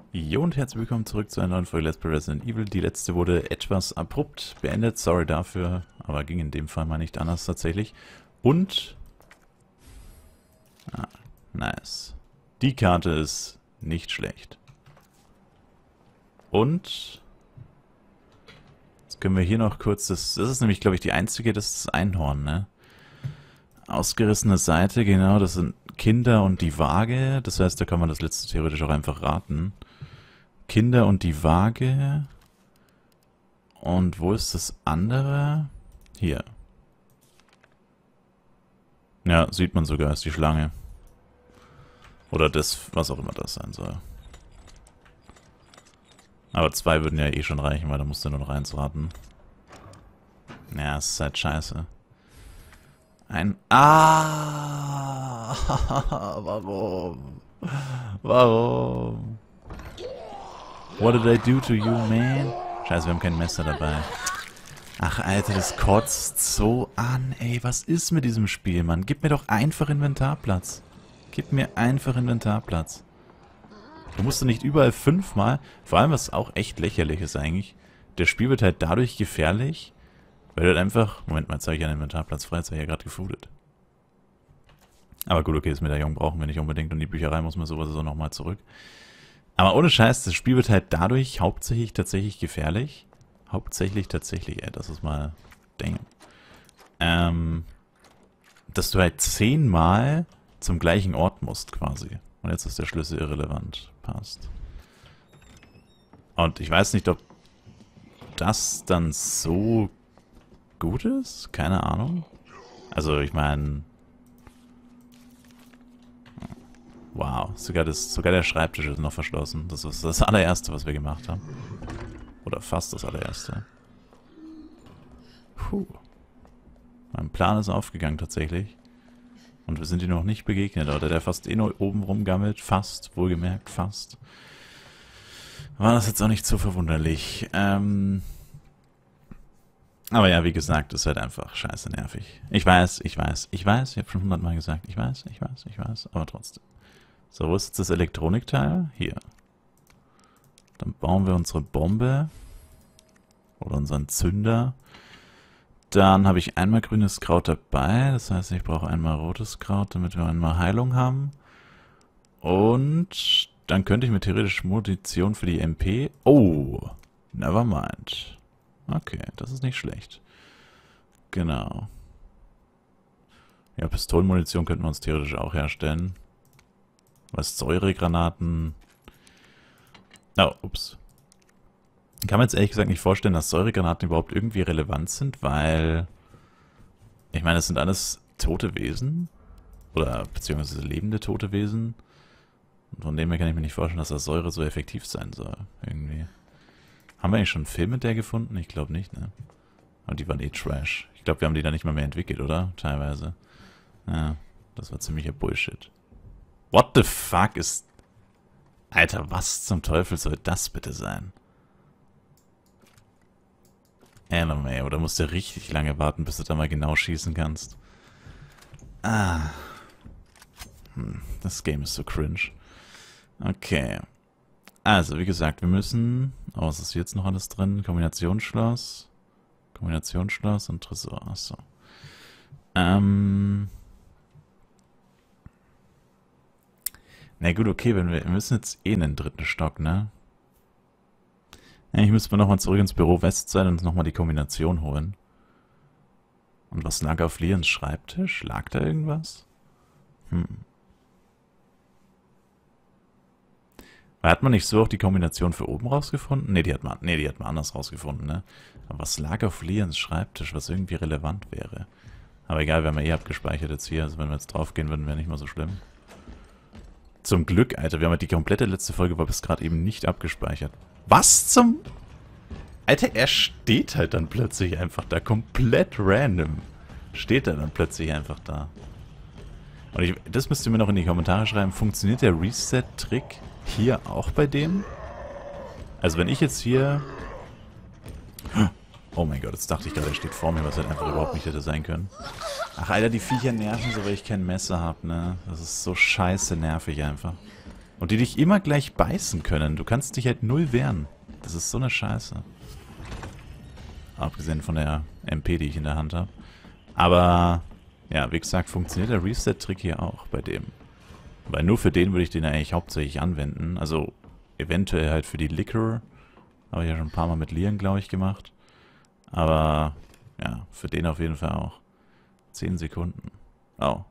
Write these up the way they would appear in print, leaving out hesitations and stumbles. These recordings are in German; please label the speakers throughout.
Speaker 1: Jo und herzlich willkommen zurück zu einer neuen Folge Let's Play Resident Evil. Die letzte wurde etwas abrupt beendet, sorry dafür, aber ging in dem Fall mal nicht anders tatsächlich. Und... nice. Die Karte ist nicht schlecht. Und... jetzt können wir hier noch kurz, das ist nämlich glaube ich die einzige, das ist das Einhorn, ne? Ausgerissene Seite, genau, das sind Kinder und die Waage, das heißt, da kann man das letzte theoretisch auch einfach raten. Kinder und die Waage. Und wo ist das andere? Hier. Ja, sieht man sogar, ist die Schlange. Oder das, was auch immer das sein soll. Aber 2 würden ja eh schon reichen, weil da musst du nur noch 1 raten. Ja, es ist halt scheiße. Warum? Warum? What did I do to you, man? Scheiße, wir haben kein Messer dabei. Ach, Alter, das kotzt so an, ey. Was ist mit diesem Spiel, Mann? Gib mir doch einfach Inventarplatz. Gib mir einfach Inventarplatz. Du musst doch nicht überall 5-mal... Vor allem, was auch echt lächerlich ist eigentlich, das Spiel wird halt dadurch gefährlich, weil du halt einfach... Moment mal, jetzt habe ich einen Inventarplatz frei, jetzt habe ich ja gerade gefoodet. Aber gut, okay, das Medaillon brauchen wir nicht unbedingt und die Bücherei muss man sowieso nochmal zurück. Aber ohne Scheiß, das Spiel wird halt dadurch hauptsächlich tatsächlich gefährlich. Hauptsächlich tatsächlich, ey, das ist mal Ding. Dass du halt 10-mal zum gleichen Ort musst, quasi. Und jetzt ist der Schlüssel irrelevant. Passt. Und ich weiß nicht, ob das dann so gut ist? Keine Ahnung. Also, ich meine... Wow, sogar der Schreibtisch ist noch verschlossen. Das ist das allererste, was wir gemacht haben. Oder fast das allererste. Puh. Mein Plan ist aufgegangen tatsächlich. Und wir sind ihm noch nicht begegnet, oder der fast eh nur oben rumgammelt. Fast, wohlgemerkt, fast. War das jetzt auch nicht so verwunderlich. Aber ja, wie gesagt, ist halt einfach scheiße nervig. Ich weiß, ich habe schon 100-mal gesagt. Ich weiß, aber trotzdem. So, wo ist jetzt das Elektronikteil? Hier. Dann bauen wir unsere Bombe. Oder unseren Zünder. Dann habe ich einmal grünes Kraut dabei. Das heißt, ich brauche einmal rotes Kraut, damit wir einmal Heilung haben. Und dann könnte ich mir theoretisch Munition für die MP... Oh, nevermind. Okay, das ist nicht schlecht. Genau. Ja, Pistolenmunition könnten wir uns theoretisch auch herstellen. Was Säuregranaten... Oh, ups. Ich kann mir jetzt ehrlich gesagt nicht vorstellen, dass Säuregranaten überhaupt irgendwie relevant sind, weil... Ich meine, das sind alles tote Wesen. Oder beziehungsweise lebende tote Wesen. Und von dem her kann ich mir nicht vorstellen, dass das Säure so effektiv sein soll. Irgendwie. Haben wir eigentlich schon einen Film mit der gefunden? Ich glaube nicht, ne? Aber die waren eh Trash. Ich glaube, wir haben die da nicht mal mehr entwickelt, oder? Teilweise. Ja, das war ziemlicher Bullshit. What the fuck ist... Alter, was zum Teufel soll das bitte sein? Anime, oder musst du richtig lange warten, bis du da mal genau schießen kannst? Das Game ist so cringe. Okay. Also, wie gesagt, wir müssen... Oh, was ist jetzt noch alles drin? Kombinationsschloss. Kombinationsschloss und Tresor. Achso. Na gut, okay, wir müssen jetzt eh in den 3. Stock, ne? Eigentlich müssen wir nochmal zurück ins Büro West sein und uns nochmal die Kombination holen. Und was lag auf Lians Schreibtisch? Lag da irgendwas? Hat man nicht so auch die Kombination für oben rausgefunden? Ne, die hat man anders rausgefunden, ne? Aber was lag auf Lians Schreibtisch, was irgendwie relevant wäre? Aber egal, wir haben ja eh abgespeichert jetzt hier. Also wenn wir jetzt draufgehen würden, wäre nicht mal so schlimm. Zum Glück, Alter, wir haben halt die komplette letzte Folge war bis gerade eben nicht abgespeichert. Was zum... Alter, er steht halt dann plötzlich einfach da, komplett random. Steht er dann plötzlich einfach da. Und das müsst ihr mir noch in die Kommentare schreiben. Funktioniert der Reset-Trick hier auch bei dem? Also wenn ich jetzt hier... Oh mein Gott, jetzt dachte ich gerade, er steht vor mir, was halt einfach überhaupt nicht hätte sein können. Ach, Alter, die Viecher nerven so, weil ich kein Messer habe, ne? Das ist so scheiße nervig einfach. Und die dich immer gleich beißen können. Du kannst dich halt null wehren. Das ist so eine Scheiße. Abgesehen von der MP, die ich in der Hand habe. Aber, ja, wie gesagt, funktioniert der Reset-Trick hier auch bei dem. Weil nur für den würde ich den ja eigentlich hauptsächlich anwenden. Also, eventuell halt für die Liquor. Habe ich ja schon ein paar Mal mit Lian, glaube ich, gemacht. Aber, ja, für den auf jeden Fall auch. 10 Sekunden. Oh.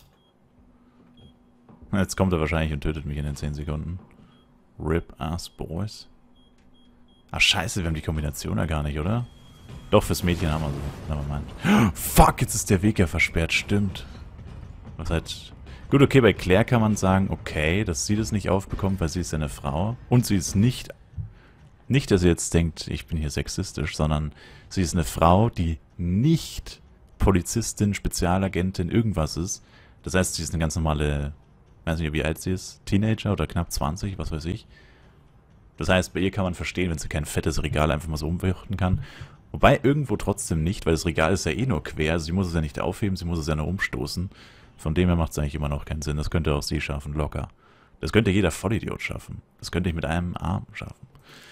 Speaker 1: Jetzt kommt er wahrscheinlich und tötet mich in den 10 Sekunden. Rip ass boys. Ach scheiße, wir haben die Kombination ja gar nicht, oder? Doch, fürs Mädchen haben wir so. Nevermind. Fuck, jetzt ist der Weg ja versperrt, stimmt. Was halt... Gut, okay, bei Claire kann man sagen, okay, dass sie das nicht aufbekommt, weil sie ist ja eine Frau. Und sie ist nicht... Nicht, dass sie jetzt denkt, ich bin hier sexistisch, sondern sie ist eine Frau, die nicht Polizistin, Spezialagentin, irgendwas ist. Das heißt, sie ist eine ganz normale... weiß nicht, wie alt sie ist, Teenager oder knapp 20, was weiß ich. Das heißt, bei ihr kann man verstehen, wenn sie kein fettes Regal einfach mal so umwerfen kann. Wobei irgendwo trotzdem nicht, weil das Regal ist ja eh nur quer. Sie muss es ja nicht aufheben, sie muss es ja nur umstoßen. Von dem her macht es eigentlich immer noch keinen Sinn. Das könnte auch sie schaffen, locker. Das könnte jeder Vollidiot schaffen. Das könnte ich mit einem Arm schaffen.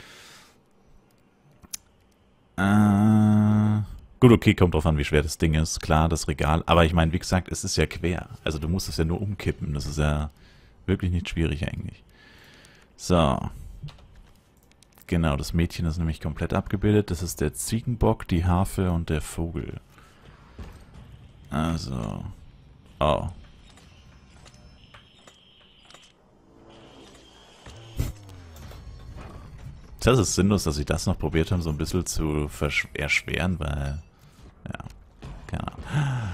Speaker 1: Gut, okay, kommt drauf an, wie schwer das Ding ist. Klar, das Regal. Aber ich meine, wie gesagt, es ist ja quer. Also du musst es ja nur umkippen. Das ist ja wirklich nicht schwierig eigentlich. So. Genau, das Mädchen ist nämlich komplett abgebildet. Das ist der Ziegenbock, die Harfe und der Vogel. Also. Oh. Das ist sinnlos, dass sie das noch probiert haben, so ein bisschen zu erschweren, weil... Ja, keine Ahnung.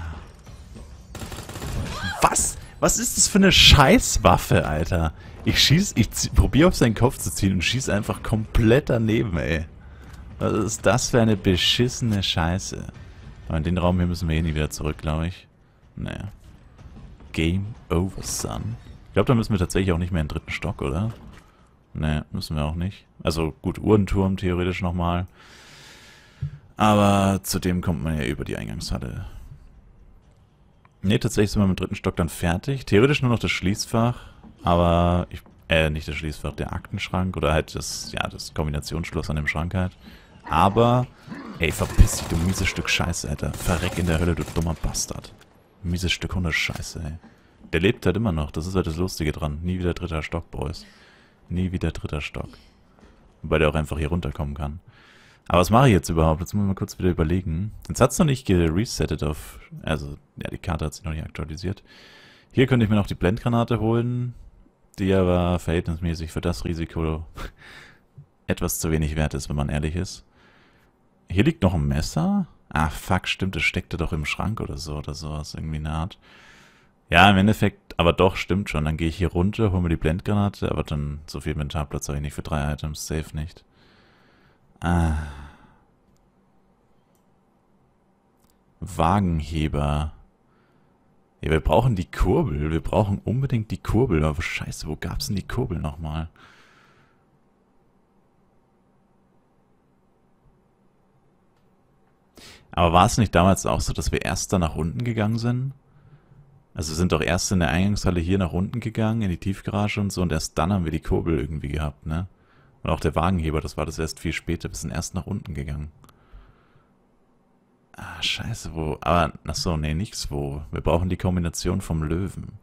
Speaker 1: Was? Was ist das für eine Scheißwaffe, Alter? Ich probiere auf seinen Kopf zu ziehen und schieße einfach komplett daneben, ey. Was ist das für eine beschissene Scheiße? Aber in den Raum hier müssen wir eh nie wieder zurück, glaube ich. Naja. Game over, son. Ich glaube, da müssen wir tatsächlich auch nicht mehr in den 3. Stock, oder? Ne, müssen wir auch nicht. Also gut, Uhrenturm theoretisch nochmal. Aber zu dem kommt man ja über die Eingangshalle. Ne, tatsächlich sind wir mit dem 3. Stock dann fertig. Theoretisch nur noch das Schließfach. Aber, nicht das Schließfach, der Aktenschrank. Oder halt das, ja, das Kombinationsschloss an dem Schrank halt. Aber, ey, verpiss dich, du mieses Stück Scheiße, Alter. Verreck in der Hölle, du dummer Bastard. Mieses Stück Hundescheiße, ey. Der lebt halt immer noch, das ist halt das Lustige dran. Nie wieder 3. Stock, Boys. Nie wieder 3. Stock. Wobei der auch einfach hier runterkommen kann. Aber was mache ich jetzt überhaupt? Jetzt muss ich mal kurz wieder überlegen. Jetzt hat es noch nicht geresettet auf... Also, ja, die Karte hat sich noch nicht aktualisiert. Hier könnte ich mir noch die Blendgranate holen, die aber verhältnismäßig für das Risiko etwas zu wenig wert ist, wenn man ehrlich ist. Hier liegt noch ein Messer. Ah, fuck, stimmt, das steckte doch im Schrank oder sowas, irgendwie eine Art. Ja, im Endeffekt, aber doch, stimmt schon. Dann gehe ich hier runter, hole mir die Blendgranate, aber dann so viel Inventarplatz habe ich nicht für 3 Items, safe nicht. Ah. Wagenheber. Ja, wir brauchen die Kurbel. Wir brauchen unbedingt die Kurbel. Aber scheiße, wo gab's denn die Kurbel nochmal? Aber war es nicht damals auch so, dass wir erst da nach unten gegangen sind? Also wir sind doch erst in der Eingangshalle hier nach unten gegangen, in die Tiefgarage und so, und erst dann haben wir die Kurbel irgendwie gehabt, ne? Und auch der Wagenheber, das war das erst viel später, wir sind erst nach unten gegangen. Ah, scheiße, wo? Aber, achso, nee, nichts wo. Wir brauchen die Kombination vom Löwen.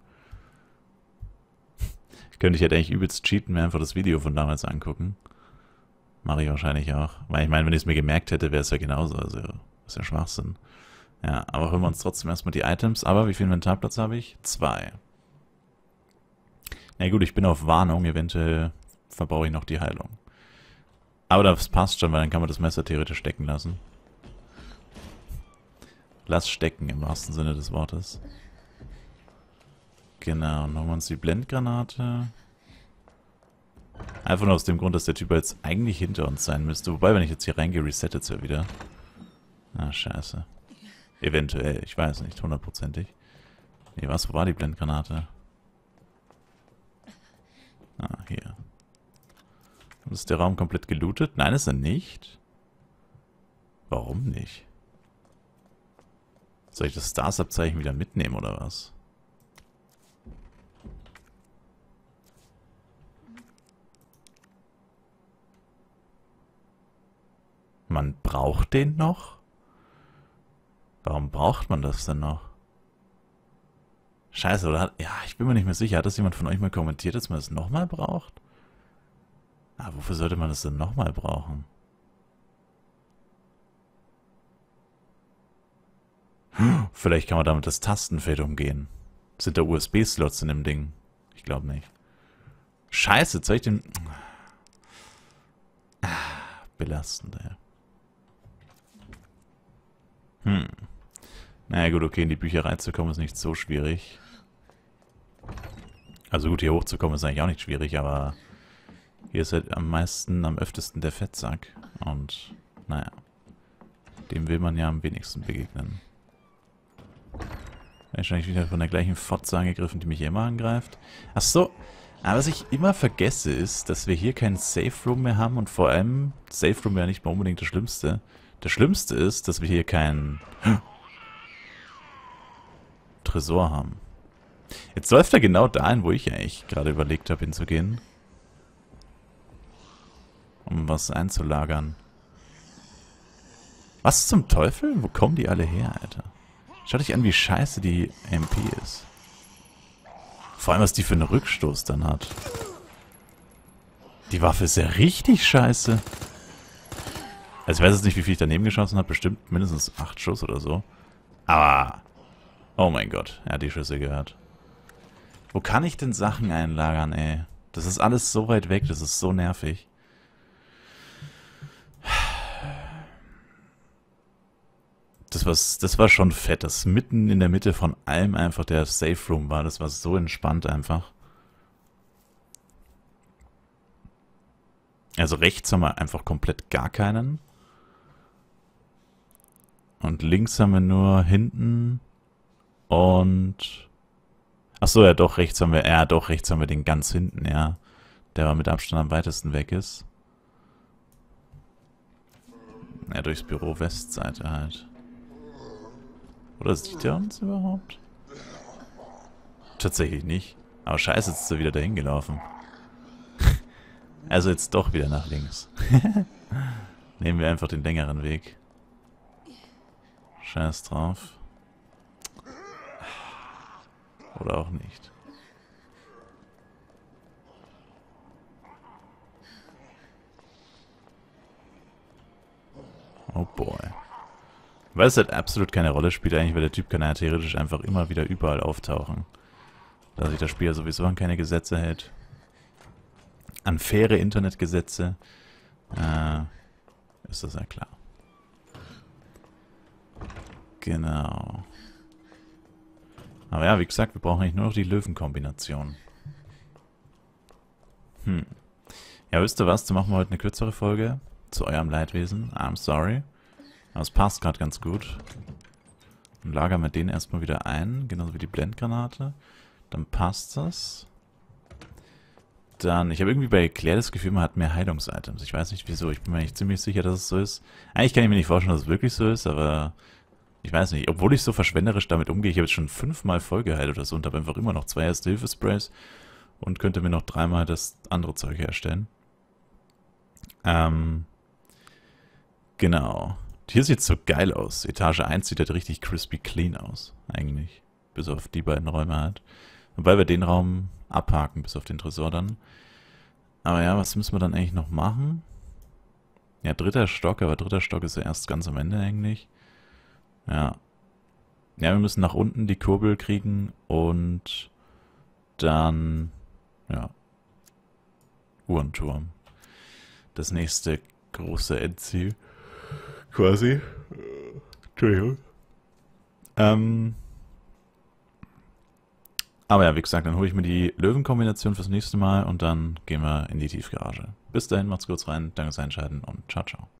Speaker 1: Könnte ich halt eigentlich übelst cheaten, mir einfach das Video von damals angucken. Mache ich wahrscheinlich auch. Weil ich meine, wenn ich es mir gemerkt hätte, wäre es ja genauso, also ist ja Schwachsinn. Ja, aber hören wir uns trotzdem erstmal die Items. Aber wie viel Inventarplatz habe ich? 2. Na gut, ich bin auf Warnung. Eventuell verbrauche ich noch die Heilung. Aber das passt schon, weil dann kann man das Messer theoretisch stecken lassen. Lass stecken, im wahrsten Sinne des Wortes. Genau, und holen wir uns die Blendgranate. Einfach nur aus dem Grund, dass der Typ jetzt eigentlich hinter uns sein müsste. Wobei, wenn ich jetzt hier reingehe, resettet es ja wieder. Ah, scheiße. Eventuell, ich weiß nicht, 100%ig. Nee, was, wo war die Blendgranate? Ah, hier. Und ist der Raum komplett gelootet? Nein, ist er nicht. Warum nicht? Soll ich das Stars-Abzeichen wieder mitnehmen, oder was? man braucht den noch? Warum braucht man das denn noch? Scheiße, oder? Ja, ich bin mir nicht mehr sicher. Hat das jemand von euch mal kommentiert, dass man das nochmal braucht? Ah, wofür sollte man das denn nochmal brauchen? Vielleicht kann man damit das Tastenfeld umgehen. Sind da USB-Slots in dem Ding? Ich glaube nicht. Scheiße, soll ich den... Belastend, ey. Naja gut, okay, in die Bücherei zu kommen ist nicht so schwierig. Also gut, hier hochzukommen ist eigentlich auch nicht schwierig, aber hier ist halt am öftesten der Fettsack. Und, naja, dem will man ja am wenigsten begegnen. Wahrscheinlich wieder von der gleichen Fotze angegriffen, die mich immer angreift. Ach so, aber was ich immer vergesse ist, dass wir hier keinen Safe Room mehr haben und vor allem, Safe Room wäre nicht mal unbedingt das Schlimmste. Das Schlimmste ist, dass wir hier keinen Tresor haben. Jetzt läuft er genau dahin, wo ich eigentlich gerade überlegt habe hinzugehen. Um was einzulagern. Was zum Teufel? Wo kommen die alle her, Alter? Schaut euch an, wie scheiße die MP ist. Vor allem, was die für einen Rückstoß dann hat. Die Waffe ist ja richtig scheiße. Also ich weiß jetzt nicht, wie viel ich daneben geschossen habe. Bestimmt mindestens 8 Schuss oder so. Aber... Oh mein Gott, er hat die Schüsse gehört. Wo kann ich denn Sachen einlagern, ey? Das ist alles so weit weg, das ist so nervig. Das war schon fett, dass mitten in der Mitte von allem einfach der Safe Room war. Das war so entspannt einfach. Also rechts haben wir einfach komplett gar keinen. Und links haben wir nur hinten und... Achso, ja doch, rechts haben wir... Ja, doch, rechts haben wir den ganz hinten, ja. Der war mit Abstand am weitesten weg ist. Ja, durchs Büro Westseite halt. Oder sieht er uns überhaupt? Tatsächlich nicht. Aber scheiße, jetzt ist er wieder dahin gelaufen. Also jetzt doch wieder nach links. Nehmen wir einfach den längeren Weg. Scheiß drauf. Oder auch nicht. Oh boy. Weil es halt absolut keine Rolle spielt eigentlich, weil der Typ kann ja theoretisch einfach immer wieder überall auftauchen. Da sich das Spiel ja sowieso an keine Gesetze hält. An faire Internetgesetze ist das ja klar. Genau. Aber ja, wie gesagt, wir brauchen eigentlich nur noch die Löwenkombination. Ja, wisst ihr was? Dann machen wir heute eine kürzere Folge. Zu eurem Leidwesen. I'm sorry. Aber es passt gerade ganz gut. Dann lagern wir den erstmal wieder ein. Genauso wie die Blendgranate. Dann passt das. Dann, ich habe irgendwie bei Claire das Gefühl, man hat mehr Heilungsitems. Ich weiß nicht wieso. Ich bin mir eigentlich ziemlich sicher, dass es so ist. Eigentlich kann ich mir nicht vorstellen, dass es wirklich so ist, aber... Ich weiß nicht, obwohl ich so verschwenderisch damit umgehe, ich habe jetzt schon 5-mal voll geheilt oder so und habe einfach immer noch 2 Erste-Hilfe-Sprays und könnte mir noch 3-mal das andere Zeug herstellen. Genau. Hier sieht es so geil aus. Etage 1 sieht halt richtig crispy clean aus, eigentlich. Bis auf die beiden Räume halt. Wobei wir den Raum abhaken, bis auf den Tresor dann. Aber ja, was müssen wir dann eigentlich noch machen? Ja, 3. Stock, aber 3. Stock ist ja erst ganz am Ende eigentlich. Ja. Ja, wir müssen nach unten die Kurbel kriegen und dann, ja, Uhrenturm. Das nächste große Endziel. Quasi. Entschuldigung. Aber ja, wie gesagt, dann hole ich mir die Löwenkombination fürs nächste Mal und dann gehen wir in die Tiefgarage. Bis dahin, macht's kurz rein, danke fürs Einschalten und ciao, ciao.